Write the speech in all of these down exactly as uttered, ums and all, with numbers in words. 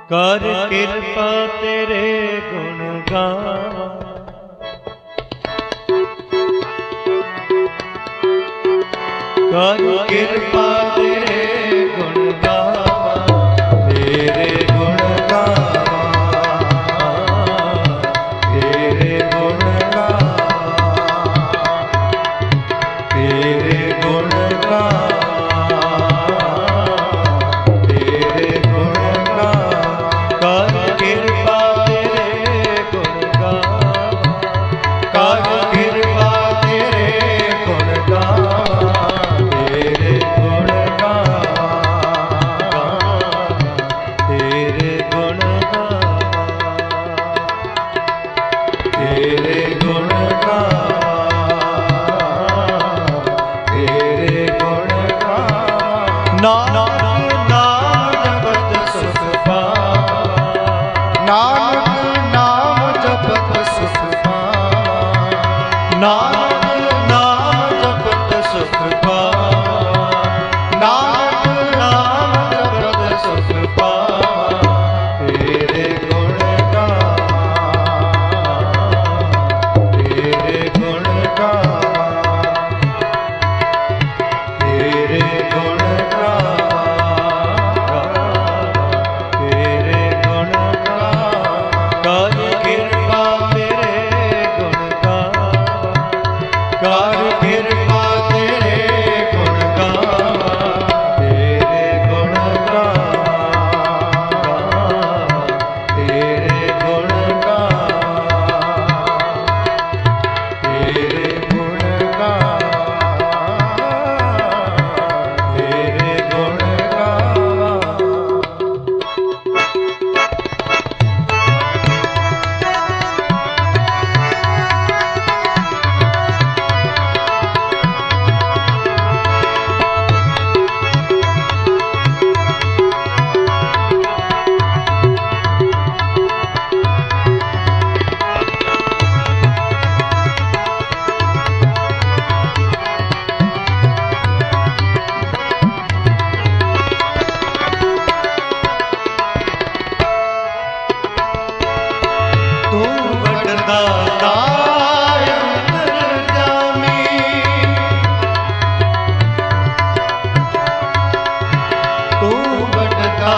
कर कृपा तेरे गुण गावा, कर कृपा तेरे गुण गावा, तेरे गुण गावा, तेरे गुण गावा, तेरे गुण गावा, तेरे गुण गावा, कर कृपा तेरे गुण गावा, कर कृपा तेरे गुण गावा, तेरे गुण गावा, तेरे गुण गावा, तेरे गुण गावा, तेरे गुण गावा। नानक नाम जपत सुख पावा, नानक नाम जपत सुख पावा, नानक नाम जपत सुख पावा, नानक नाम जपत सुख पावा, तेरे गुण गावा, तेरे गुण गावा, तेरे गुण गावा, तेरे गुण गावा, कर कृपा तेरे गुण गावा, कर कृपा तेरे गुण गावा, तेरे गुण गावा, तेरे गुण गावा, तेरे गुण गावा, तेरे गुण तू बड़दा अंतर्यामी, तू बड़दा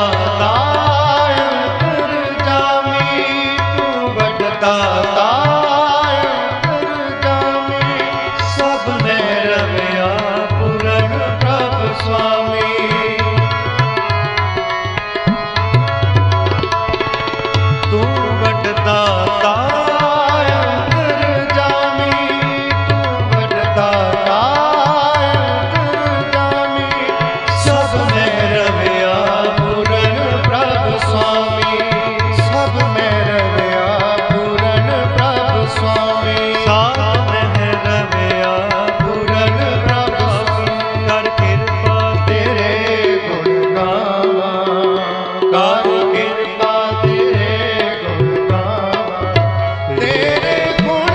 अंतर्यामी, तू बड़दा अंतर्यामी, सब में रमया पूरन प्रभ स्वामी। तू बड़दा अंतर्यामी, तू बड़दा अंतर्यामी, सब में रमया पूरन प्रभ स्वामी, सब में रमया पूरन प्रभ स्वामी, सब में रमया पूरन प्रभ स्वामी, कर कृपा तेरे गुण गावा, कर कृपा तेरे गुण गावा, तेरे गुण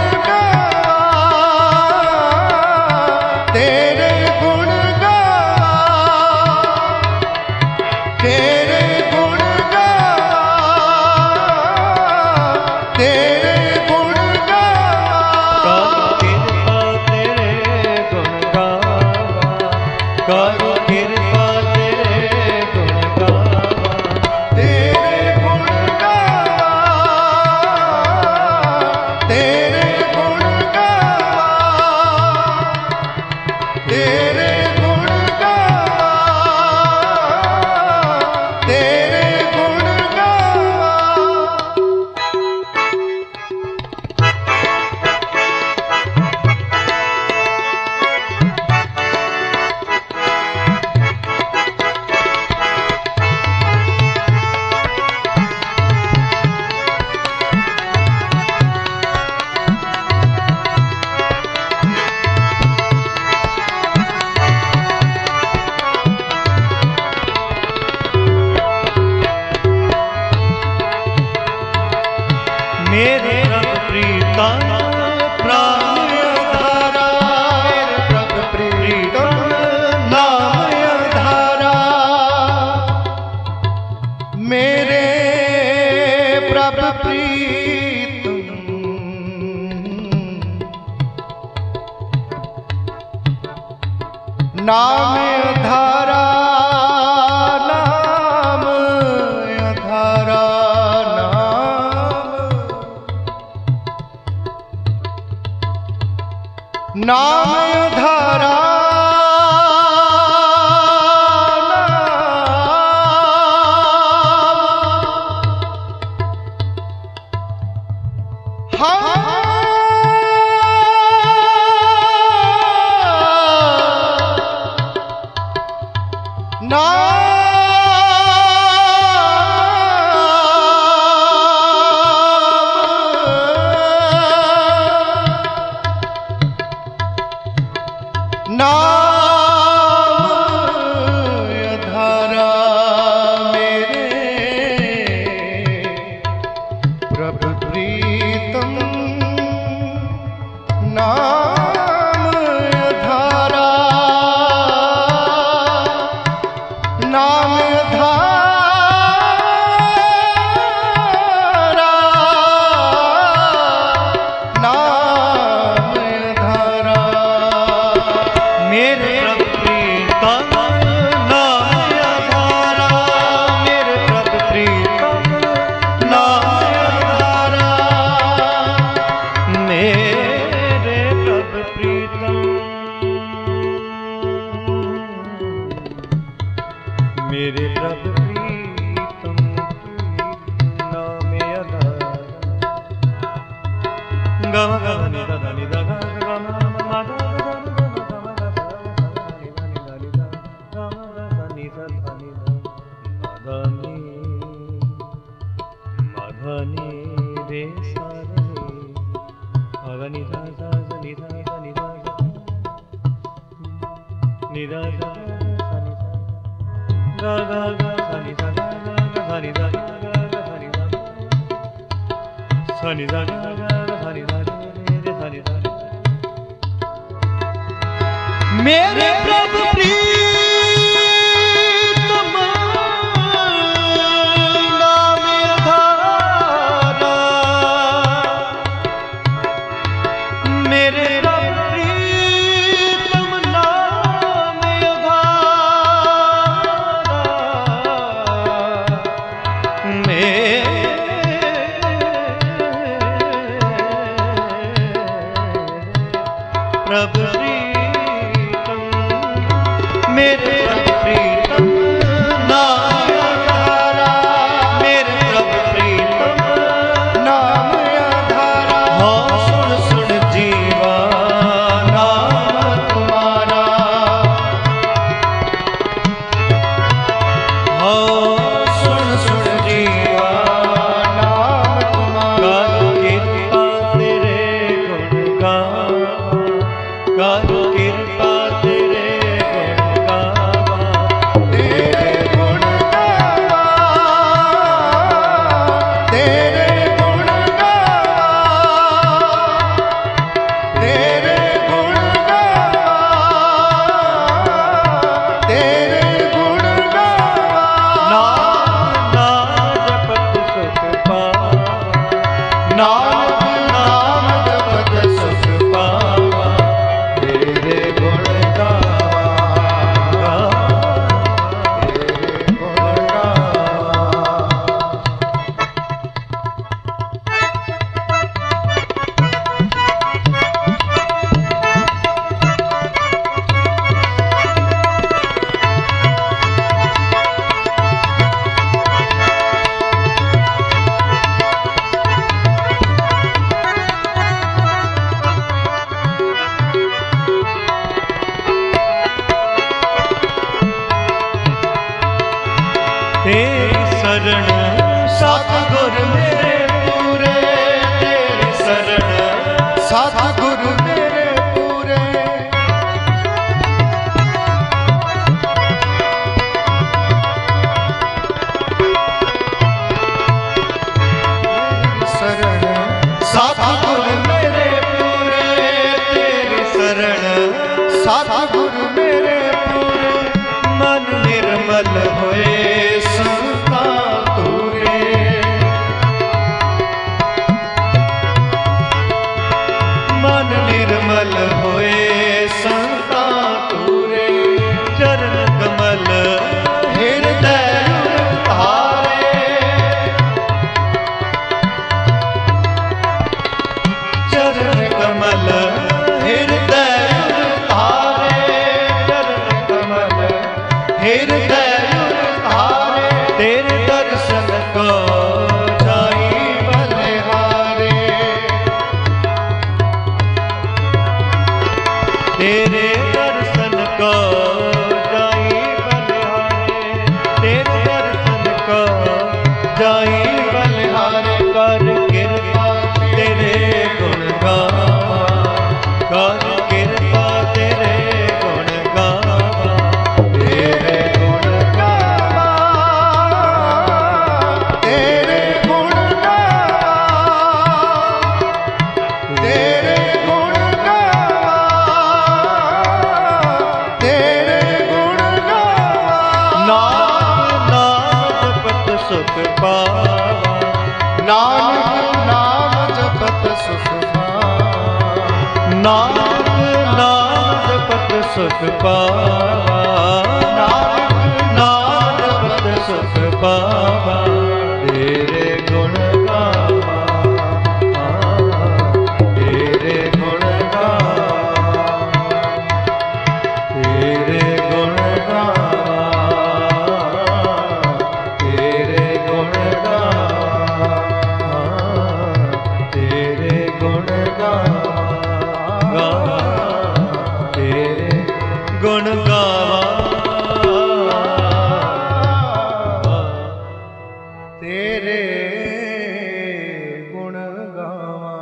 गावा, तेरे गुण गावा, तेरे गुण गावा, तेरे गुण गावा, कर कृपा तेरे गुण गावा, कर कृपा तेरे गुण गावा, तेरे गुण गावा, तेरे गुण गावा, तेरे गुण मेरे प्रभ प्रीतम प्राण आधारा, मेरे प्रभ प्रीतम नाम आधारा, मेरे प्रीतम नाम अधारा नाम अधारा नाम नाम अधारा मेरे प्रभु प्रीतम नाम अधारा गम गम नि दा नि दा गा गा मा मा दा दा नि दा नि दा नि दा गा मा दा नि दा नि दा मा दा नि मा धा नि रे सा रे मा गा नि दा सा नि दा नि दा नि दा सा ga ga ga sa ni sa ga ga sa ni sa ga ga sa ni sa sa ni sa ga ga sa ni sa re re sa ni sa मेरे प्रभु प्रीतम नाम अधारा मेरे प्रभु प्रीतम मेरे प्रभु प्रीतम नाम अधारा मेरे प्रभु प्रीतम नाम अधारा हो सुन सुन जीवा नाम तुम्हारा हो सुन सुन जीवा नाम तुम्हारा कृपा तेरे गुण गावा कर कृपा तेरे गुण गावा तेरे गुण गावा तेरे गुण गावा तेरे गुण गावा तेरे गुण गावा नाम नाम जपत सुख पावा नाम नाम जपत सुख पावा तेरे गुण गावा तेरे गुण तेरी शरण सतगुर मेरे पूरे तेरी शरण सतगुर मेरे पूरे तेरी शरण सतगुर मेरे पूरे तेरी शरण सतगुर मेरे पूरे मन निर्मल होए संता तूरे सुख पावा। नानक नाम जपत सुख पावा। नानक नाम जपत सुख पावा। नानक नाम जपत सुख पावा। तेरे गुण गावा, तेरे गुण गावा, तेरे गुण गावा, तेरे गुण गावा, तेरे गुण गावा, तेरे गुण गावा, तेरे गुण गावा।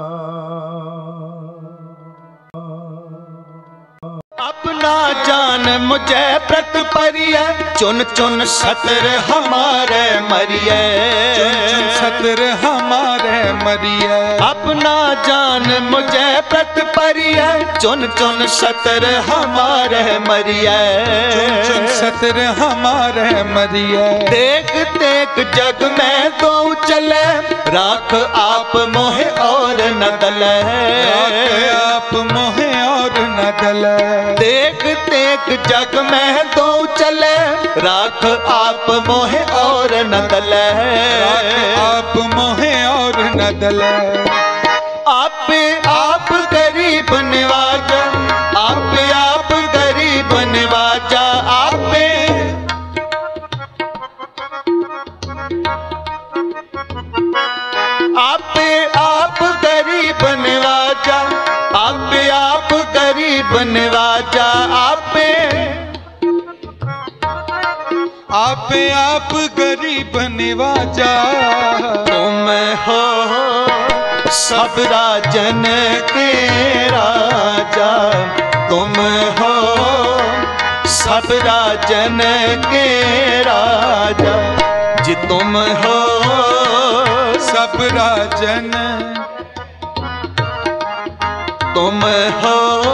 अपना जान मुझे प्रत परिय, चुन चुन सतर हमारे मरिए। चुन चुन सतर हमारे मरिए। अपना जान मुझे प्रत परिय, चुन चुन सतर हमारे मरिए। चुन चुन सतर हमारे मरिए। देख देख जग में दो चले, राख आप मोहे और न दले। राख आप मोहे और न दले। देख देख जग में दो चले, राख आप मोहे और न दले। राख आप मोहे और न दले। आप आप गरीब निवाजा, आप आप गरीब निवाजा। आप आप आप गरीब निवाजा, आप आप गरीब निवाजा। आप आप आप गरीब निवाजा। तुम हो सब राजन के राजा, तुम हो सब राजन के राजा। जी तुम हो सब राजन, तुम हो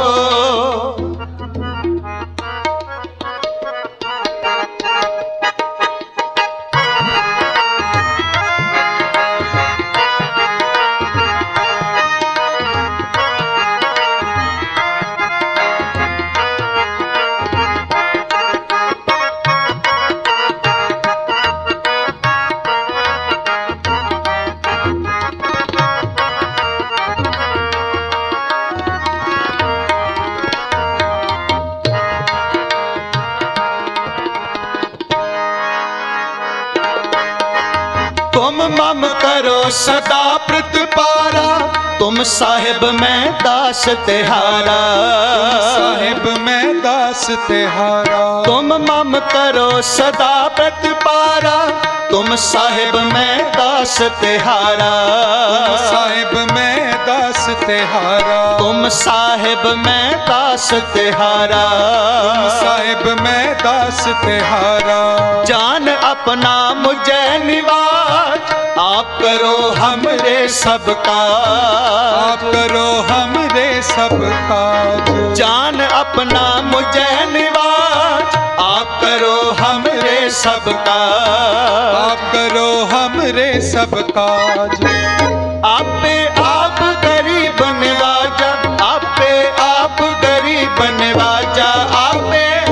तुम मम करो सदा प्रतिपारा, तुम साहिब मैं दास तिहारा। साहिब मैं दास तिहारा। तुम मम करो सदा प्रतिपारा, तुम साहिब मैं दास तिहारा। साहिब मैं दास तिहारा। तुम साहिब मैं दास तिहारा। साहिब मैं दास तिहारा। जान अपना मुझे निवाज, आप करो हमरे सब काज। आप करो हमरे सब काज। जान अपना मुझे निवाज, आप करो हमरे सब काज। आप करो हमरे सब काज। आप आप गरीब निवाजा, आप आप गरीब निवाजा। आप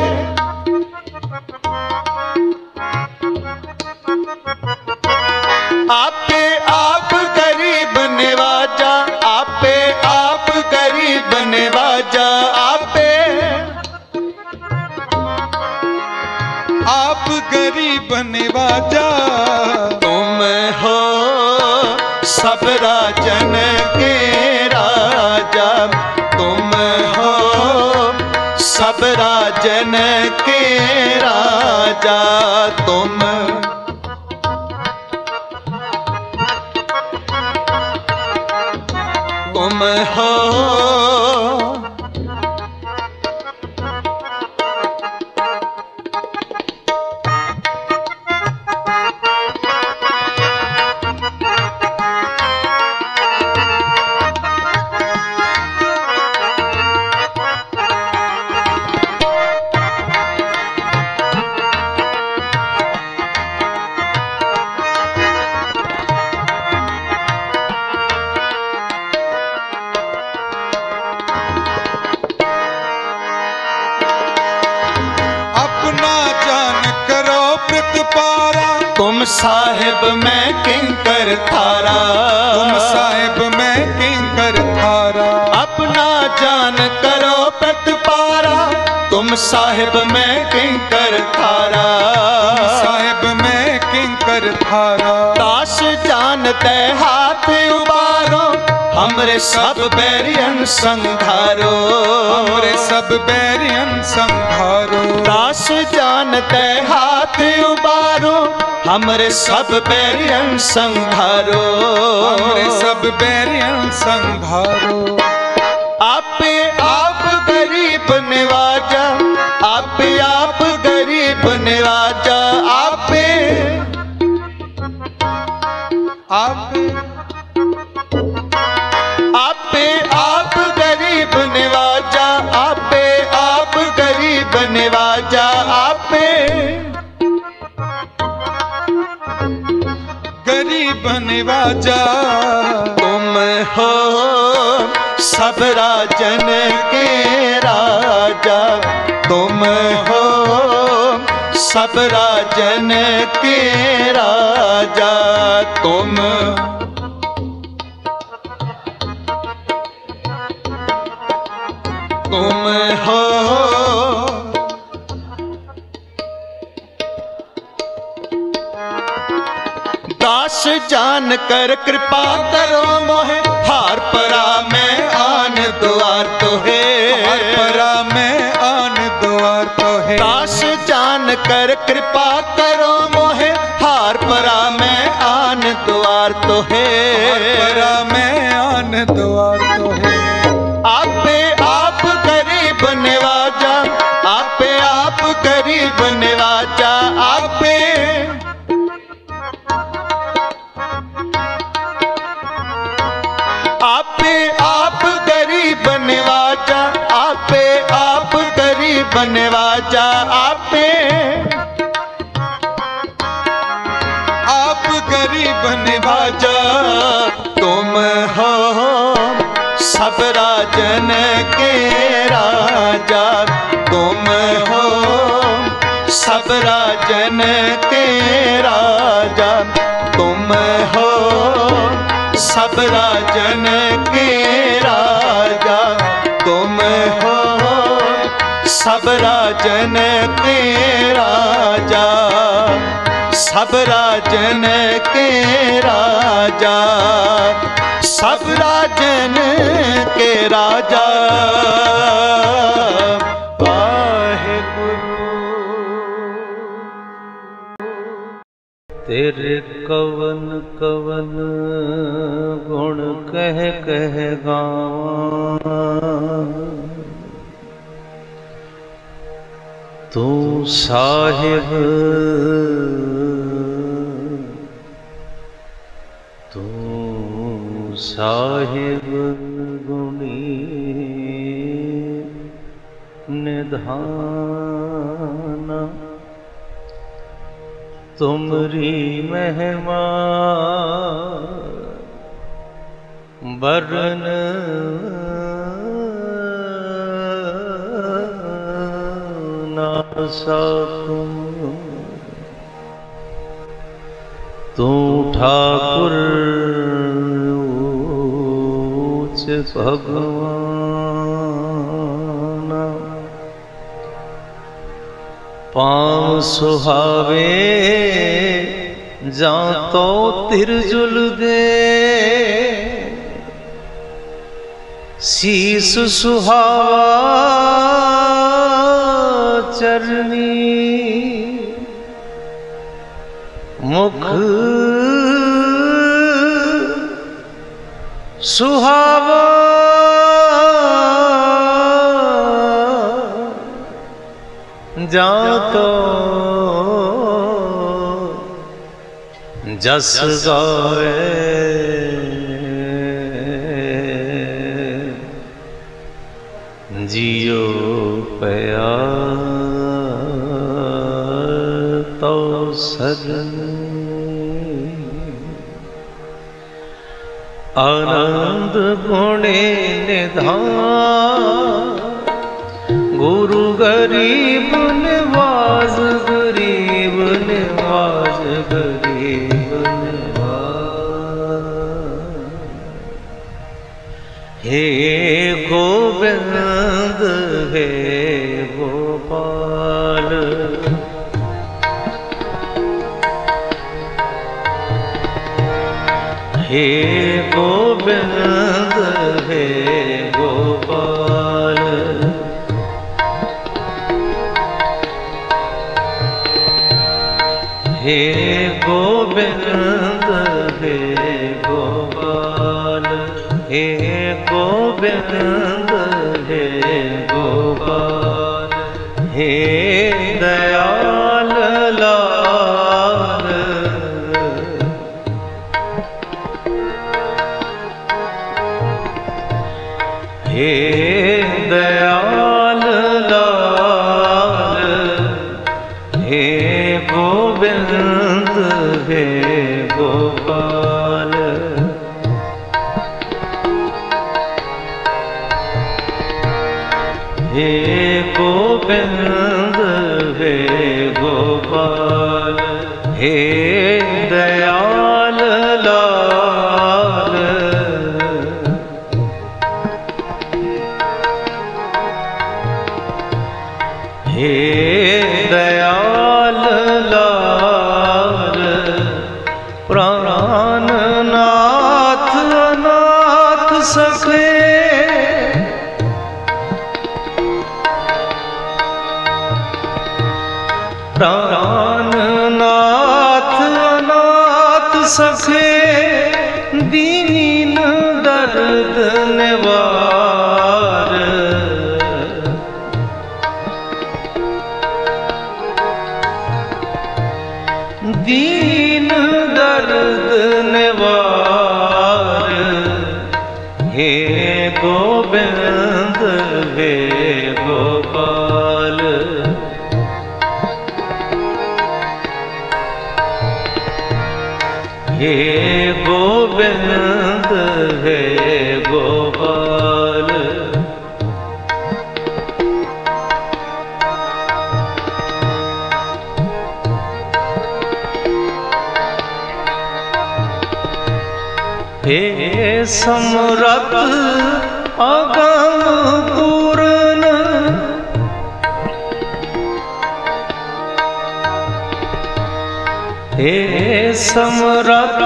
आप आप गरीब निवाजा, आप आप गरीब निवाजा। आप आप गरीब निवाजा। तुम हो सब राजन के राजा, तुम हो सब राजन के राजा। तुम तुम हो साहिब मैं किंकर थारा, तुम साहिब मैं किंकर थारा। अपना जान करो प्रतिपारा, तुम साहिब मैं किंकर थारा, तुम साहिब मैं किंकर थारा। दास जानते हाथ उबारो, हमरे सब बैरियन संघारो, हमरे सब बैरियन संघारो। दास जानते हाथ उबारो, हमरे सब बैरियन संघारो, हमरे सब बैरियन संघारो। आपे आप गरीब निवाजा, आपे आप गरीब निवाजा, आपे आप आपे आप गरीब निवाजा, आपे आप गरीब निवाजा, आपे गरीब निवाजा। तुम हो सब राजन के राजा, तुम हो सब राजन के राजा, तुम तुम हो दास जान कर कृपा करो मोहे, हार परा मैं आन द्वार तो है, हार परा मैं आन द्वार तो है। दास जान कर कृपा करो मोहे, हार परा मैं आन द्वार तो है, हार परा मैं आन द्वार तो है। आपे आप गरीब निवाजा, आपे आप गरीब निवाजा, आपे आपे आप गरीब निवाजा, आपे आप गरीब निवाजा, आपे आप गरीब निवाजा। तुम हो सब राजन के राजा, तुम हो सब राजन के राजा, तुम हो सब राजन के राजा, तुम हो सब राजन के राजा, सब राजन के राजा, सब राजन के राजा। तेरे कवन कवन गुण कह कह गावां, तू साहिब तू साहिब गुणी निधाना, तुमरी महिमा बरन ना सकूं। तू ठाकुर ऊंच भगवान, पाँव सुहावे जां तो तिरजुल दे, शीस सुहावा चरनी, मुख सुहावा जां तो जस गावे, जियो पया तो सजन, आनंद गुणे निधान, गुरु गरीब निवाज गरीब निवाज गरीब निवाज। हे गोविंद हे गोपाल, हे गोविंद हे गोपाल, हे गोविंद हे गोपाल, हे गोविंद हे गोपाल, हे दयाल लाल, हे दयाल लाल, हे गोविंद हे गोपाल, हे गोविंद हे गोपाल, हे दयाल लाल, हे दयाल लाल, प्राणनाथ अनाथ सखे, प्राणनाथ अनाथ सखे, दीन दर्द निवार, दीन दर्द निवार, हे गोविंद हे गोपाल, हे गोविंद हे गोपाल, हे समरथ अगम पूर्ण, हे समरथ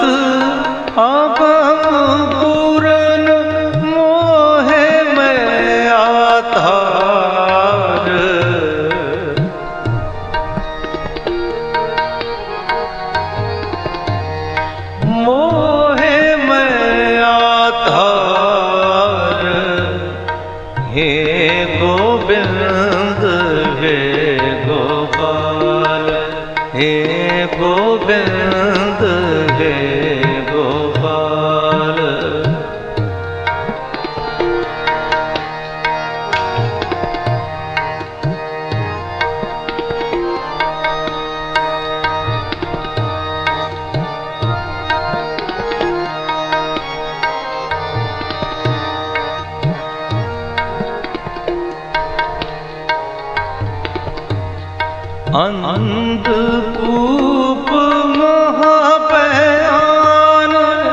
अगम पूर्ण, मोहे में आधार, मोहे में आधार, हे गोविंद हे गोपाल, हे गोविंद हे गोपाल, अंधकूप महापयान,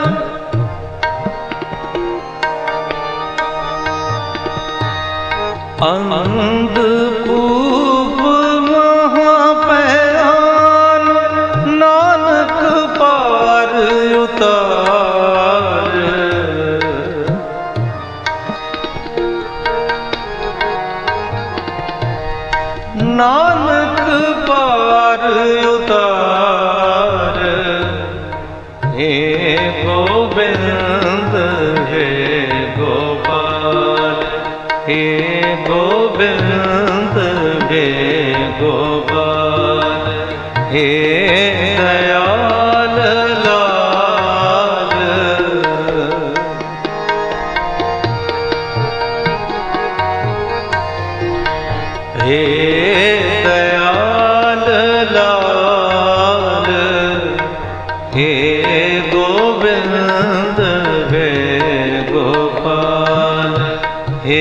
अंधकूप महापयान, नानक पार उतार, नानक पार उतार, हे गोविंद हे गोपाल, हे गोविंद हे गोपाल, हे दयाल लाल, हे दयाल लाल, हे गोविंद हे गोपाल, हे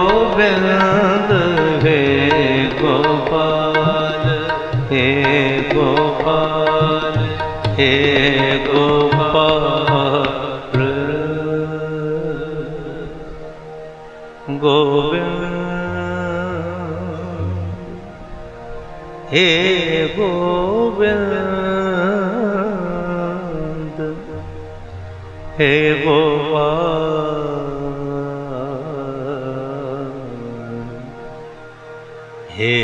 गोविंद हे गोपाल, हे गोपाल हे गोपाल गोविंद हे गोविंद हे गोपाल हे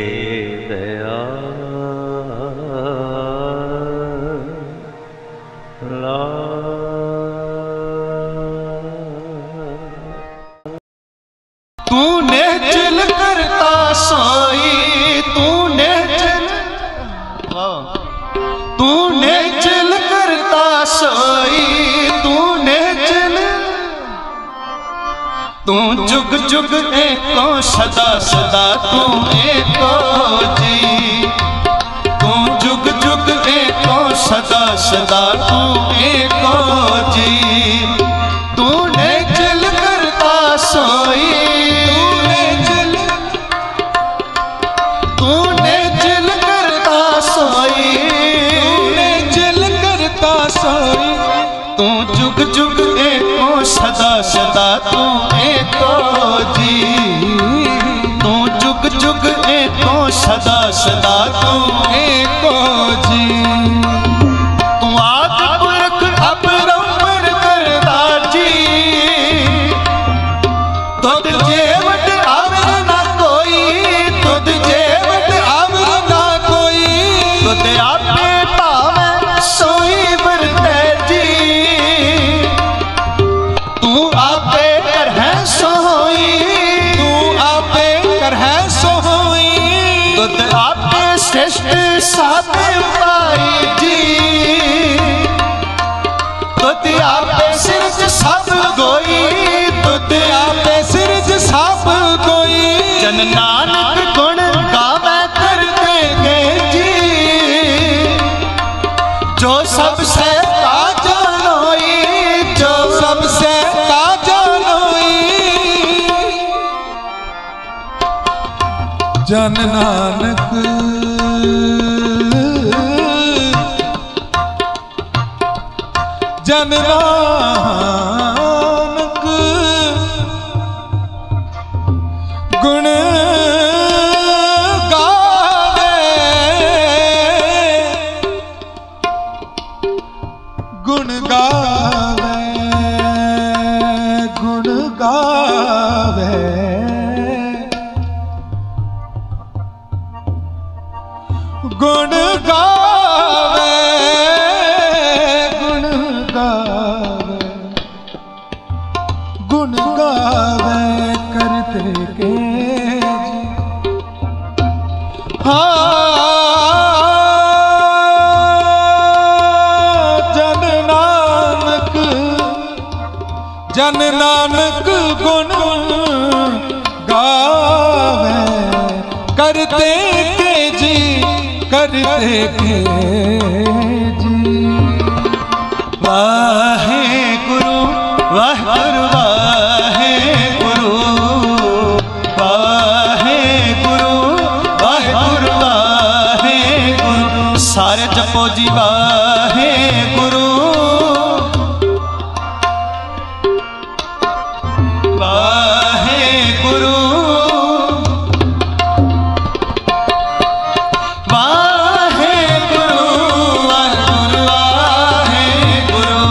दयाल तूने चिल करता सोई तूने चिल तूने चिल करता सोई तूने चिल तू जुग जुग एको सदा सदा तू एको जी तू जुग जुग एको सदा सदा तू एको जी तूने चिल करता सोई तूने चिल तूने चिल करता सोई तूने चिल करता सोई तू जुग जुग एको सदा सदा तू एको जी तू जुग जुग एको सदा सदा तू एको जी तू आदि पुरख अपरंपर करता जी तुद जेवट आवर ना कोई तुद जेवट आवर ना कोई तुद आपे पावे सोई बरते जी तू आपे कर है सोई तू आपे कर है सोई तुद आपे श्रेष्ठ साथ पाई जी तुद आपे सिरज सब गोई तुद आपे सिरज सब गोई जन नानक गुण गावे कर देंगे जी जो सबसे का जानोई जो सबसे का जानोई जन नानक जन नानक गुण गावे गुण गावे गुण गावे गुण गावे गुण गावे गुण गावे करते के जी हाँ जन नानक जन नानक गुण गावे करते के जी करते के जी वाहे गुरु वाहे गुरु वाहे गुरु वाहे गुरु वाहे गुरु वाहे गुरु सारे जपो जी वाहे गुरु वाहे गुरु वाहे गुरु वाहे गुरु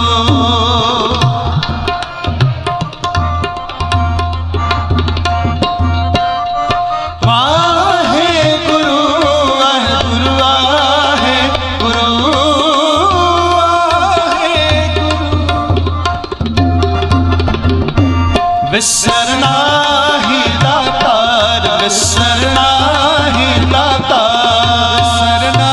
वाहे गुरु वाहे गुरु वाहे गुरु वाहे गुरु विसरना ही दातार विसरना ही दातार विसरना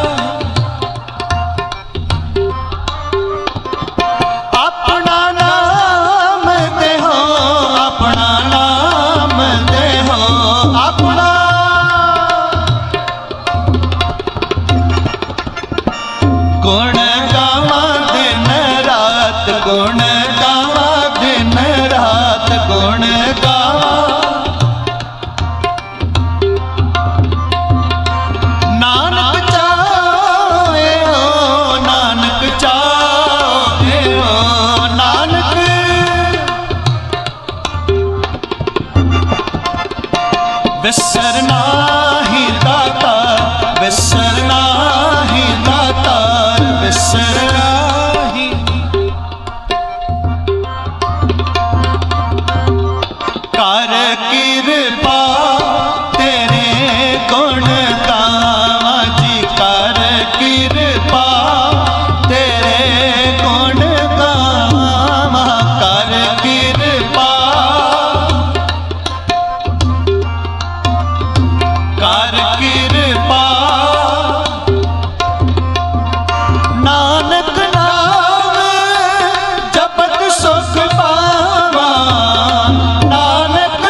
अपना नाम दे हो अपना नाम दे हो अपना गुण गावा दिन रात गुण गावा दिन रात गुण बिसरना ही दाता, बिसरना ही दाता, बिसरना ही। कर कृपा तेरे गुण गावा जी, कर कृपा तेरे गुण गावा, कर कृपा, कर कृपा। नानक नाम जपत सुख पावा, नानक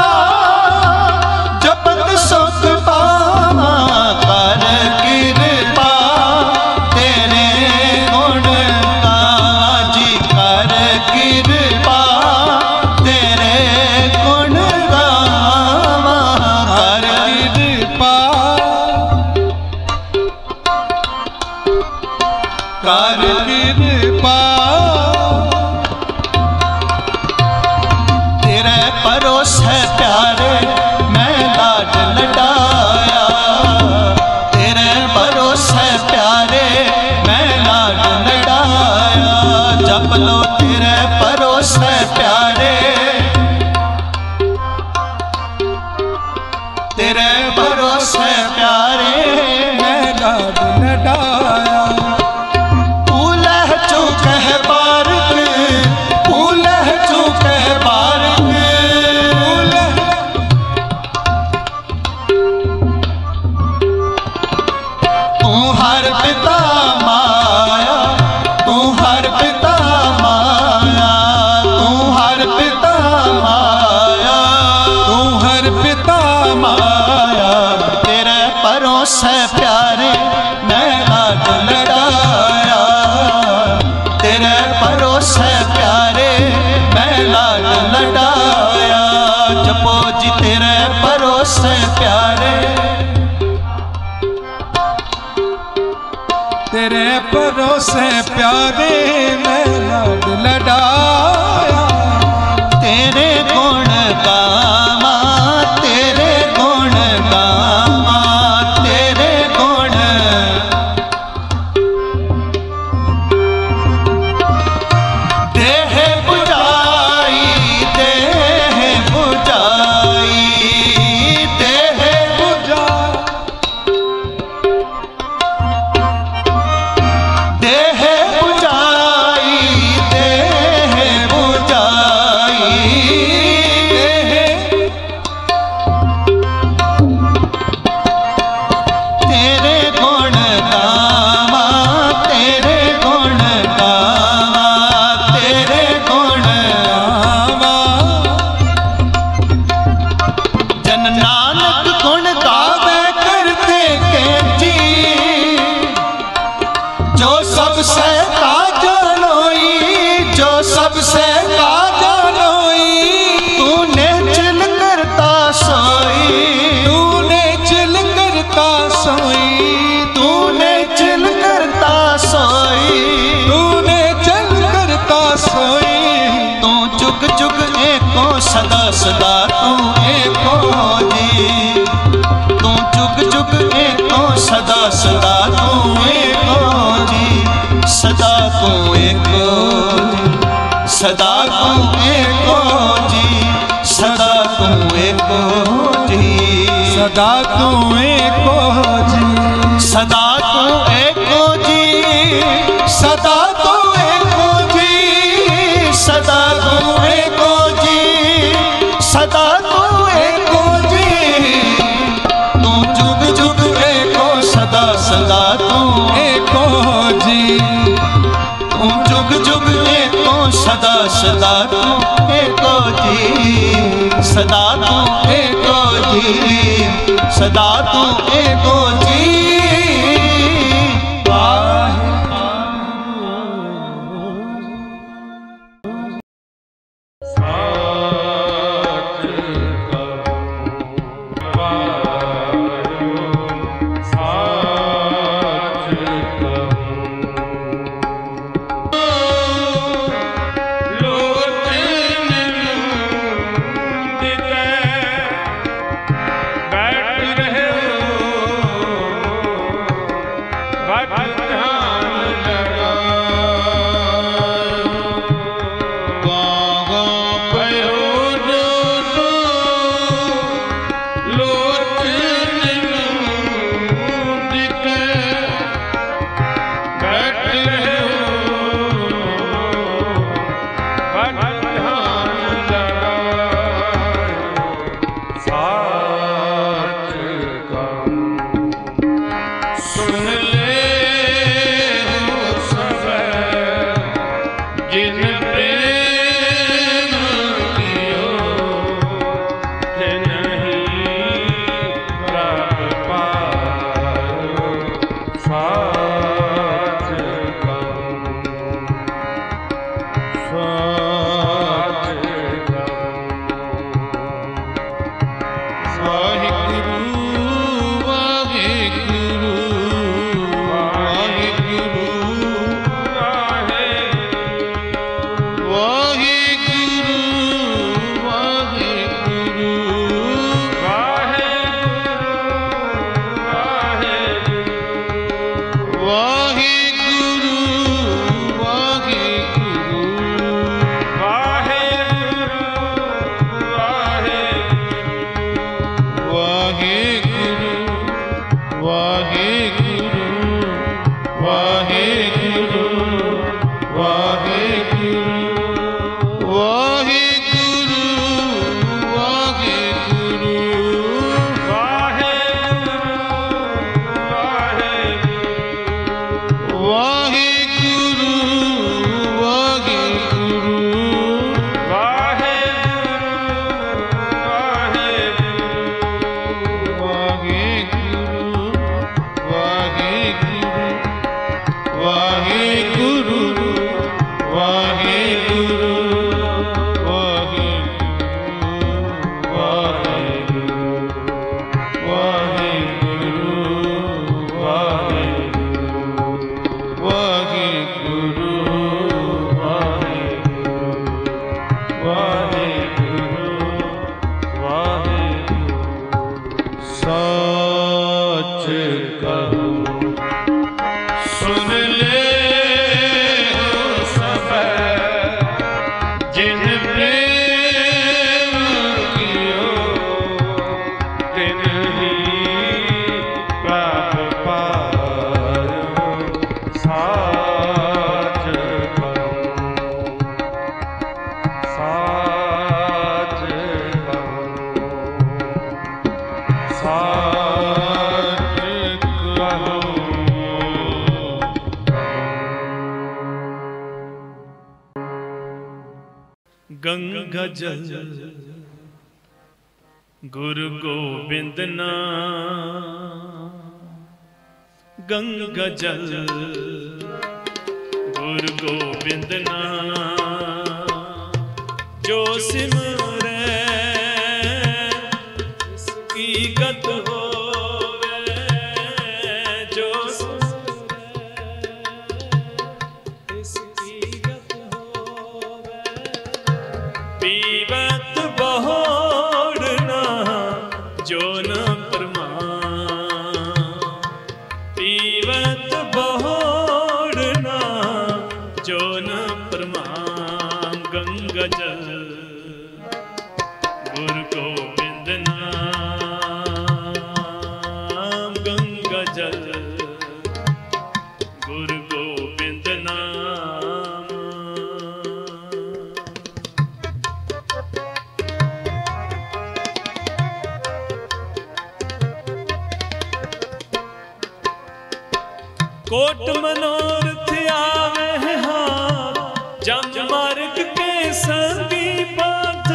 नाम जपत सुख पावा, कर कृपा तेरे गुण गावा जी, कर कृपा तेरे गुण गावा, कर कृपा, कर कृपा। तेरे भरोसे प्यारे मैं लाड लडाया, तेरे भरोसे प्यारे मैं लाड लडाया, जप लो तेरे भरोसे प्यारे, तेरे भरोसे प्यारे मैं लाड लडाया। फूलह चूक है बारिक, फूलह चूक है बारिक, तू हर पिता माया, तू हर पिता माया, तू हर पिता माया, तू हर पिता माया। तेरे भरोसे प्यारे मैं लाड लडाया, तेरे भरोसे प्यारे मैं लाड लडाया, जपो जी तेरे भरोसे प्यारे, तेरे भरोसे प्यारे मैं लाड लडाया। तेरे गुण गावा, तेरे गुण गावा, तेरे गुण। देह बुझाई, देह बुझाई, देह पूजा देह बुझाई, देह बुझाई, देह। तेरे गुण गावा, तेरे गुण गावा, तेरे गुण गावा। जन नानक गुण गावे करते के जी, जो सबसे का जानोई, जो सबसे का जानोई, तूने चिल करता सोई, तूने चिल करता सोई, तूने चिल करता सोई, तूने चल करता सोई। तू जुग जुग एको सदा सदा तू एको जी, तू जुग जुग एको सदा सदा तू एको जी, सदा तू एको जी, सदा तू एको जी, सदा तू एको जी, सदा तू एको जी, सदा तू एको जी, सदा तू एको जी, सदा तू एको जी, सदा तू एको जी। तू जुग जुग एको सदा सदा तू एको जी, तू जुग जुग एको सदा सदा तू एको जी, सदा तू एको जी, सदा तू एको जी। गंगा जल गुरु गोविंद नाम, गंगा जल गुरु गोविंद नाम, जो सिमरे इसकी गत होवे, जो सिमरे इसकी गत होवे, पीवत बहोड़ना जो न प्रमाण, पीवत बहोड़ना जो न प्रमाण, गंगा जल गुरु गोविंद नाम, गंगा जल गुरु गोविंद नाम। कोट मनोरथ आवे हार, जम मार्ग के संगी पथ,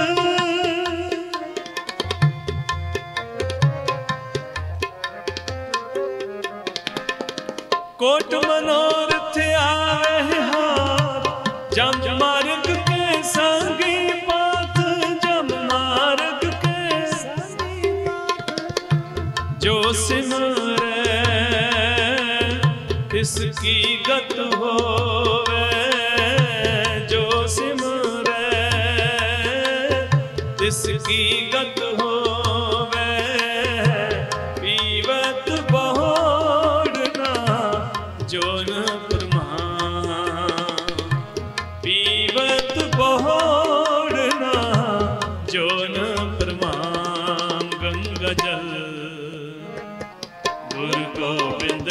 कोट मनोरथ आवे हार, जम मार्ग के संगी पथ, जम मार्ग के संगी पथ, जो सिमरे इसकी गत होवे, जो सिमरे इसकी गत होवे, पीवत बहोड़ना जो न प्रमाण, पीवत बहोड़ना जो न प्रमाण, गंगा जल गुरु गोविंद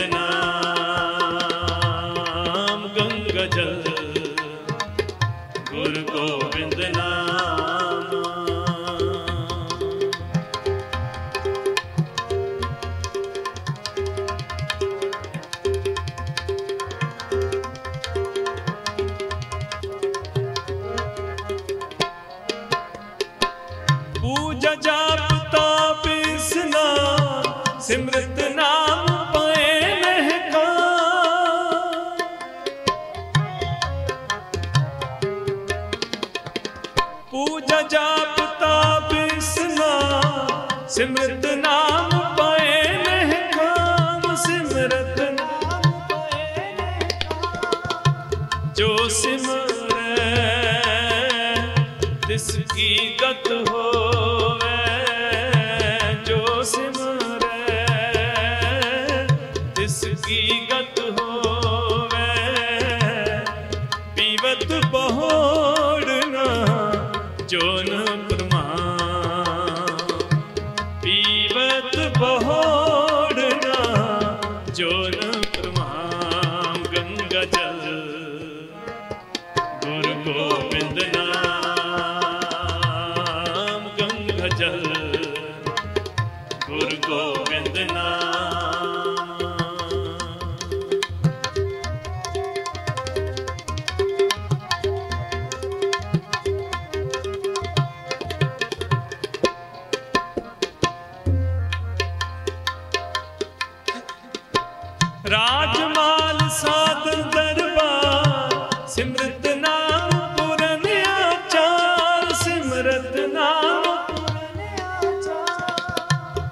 नाम, गंगा जल गुरु गोविंद नाम। पूजा जाप ताप स्नान, सिमरत नाम पाए महकान, पूजा जाप ताप स्नान, सिमरत नाम पाए महकान, सिमरत नाम पाए महकान, जो सिमरे तिसकी गत होवे, जो सिमरे तिसकी गत होवे, पीवत बहोड़ना जो न प्रमाण, पीवत बहोड़ना जो न प्रमाण, गंगा जल गुरु गोविंद नाम, गंगा जल गुरु गोविंद नाम। राजमाल साधन दरबार, सिमरत नाम पूरन आचार, सिमरत नाम पूरन आचार,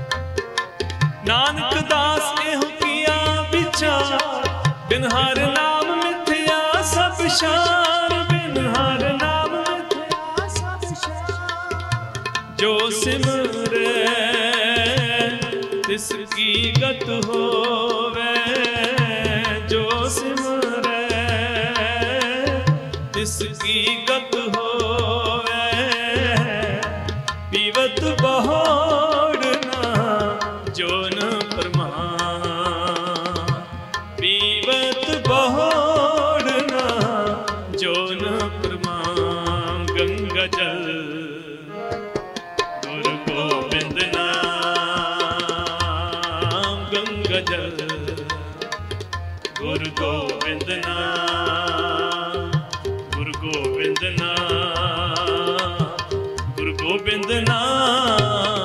नानक दास एहु किया विचार, बिन हर नाम मिथ्या सब शार, बिन हर नाम मिथ्या सब शार, जो सिमरे तिसकी गत होवे, जो सिमरे तिसकी गत होवे, पीवत बहोड़ना जो न प्रमाण, पीवत बहोड़ना जो न प्रमाण, गंगा जल गुरु गोविंद नाम, गंगा जल गुरु गोविंद नाम, गुरु गोविंद नाम। गोबिंद नाम